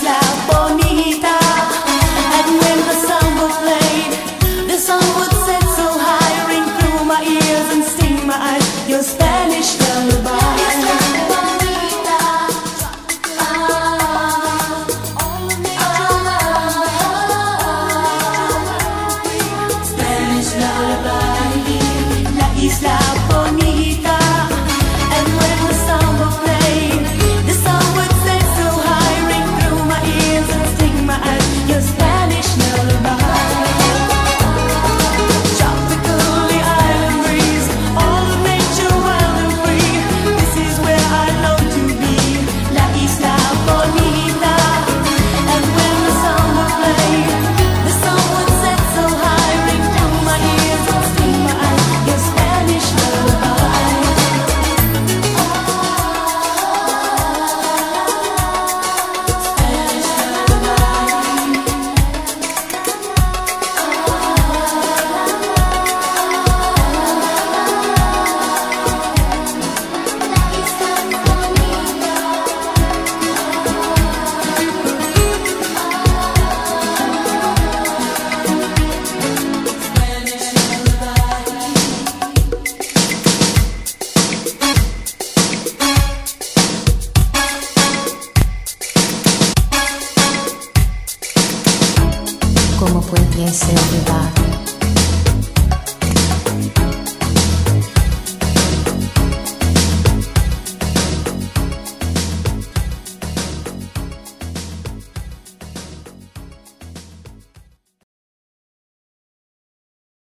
isla bonita. And when the samba played, the song would set so high, ring through my ears and sting my eyes. Your Spanish lullaby. Isla bonita, and when the samba played, the song would set so high, ring through my ears and sting my eyes. Your Spanish lullaby. Tropical, the island breeze, all of nature wild and free. This is where I long to be, La Isla Bonita. And when the samba played, the song would set so high, ring through my ears and sting my eyes. Your Spanish lullaby. Como pudiese olvidar